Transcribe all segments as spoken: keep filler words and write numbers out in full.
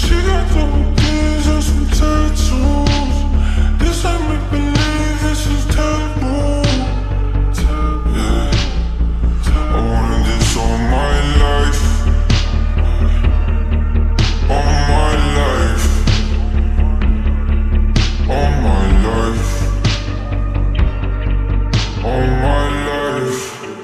She got double D's and some tattoos. This ain't make believe, this is taboo. Yeah, I wanted this all my life. All my life. All my life. All my life.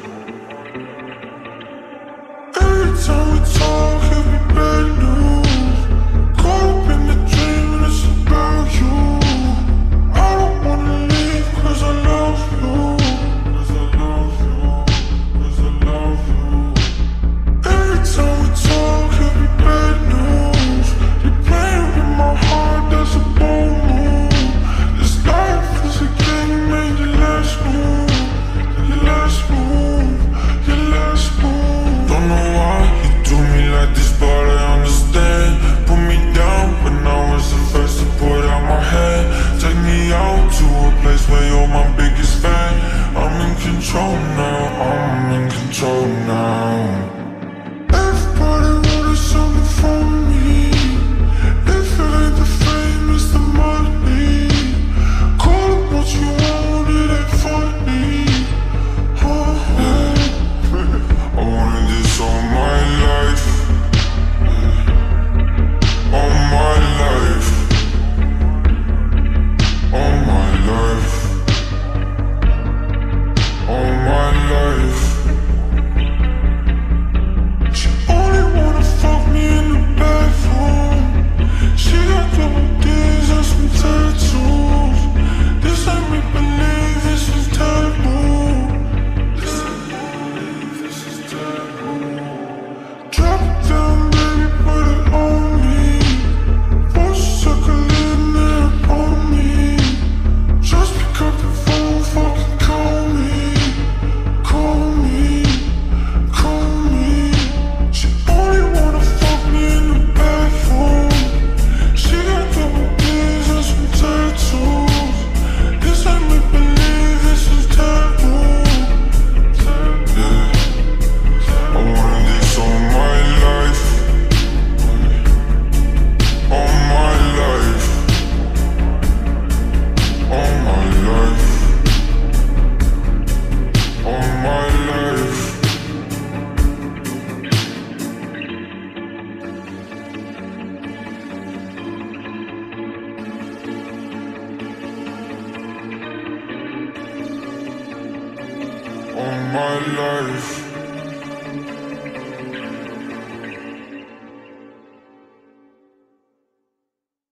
Every time we talk, it be bad news. Caught up in the dream and it's about you. I don't wanna leave cause I love you. Cause I love you. Cause I love you. Every time we talk, it be bad news. You're playing with my heart, that's a bold move. This life is a game, made your last move. Your last move. Your last move. Don't know why you do me like this, but I understand. Put me down, but now it's the first to put out my hand. Take me out to a place where you're my biggest fan. I'm in control now, I'm in control now. Everybody wanted something from me. If it ain't the fame, it's the money. Call it what you want, it ain't funny. Oh, yeah. I wanted this all my life. All my life. All my life. All my life. She only wanna fuck me in the bathroom. She got double D's and some tattoos. This ain't make believe, this is taboo. This ain't believe, this is taboo. Drop it down, baby, put it on me. Force sucker in there on me. Just pick up the phone, fucking call me. Call me, call me. She only wanna fuck me in the bathroom. She got double D's and some tattoos. This ain't make believe, this is taboo. Yeah, I wanted this all my life. All my life. All my life. All my life. All my life.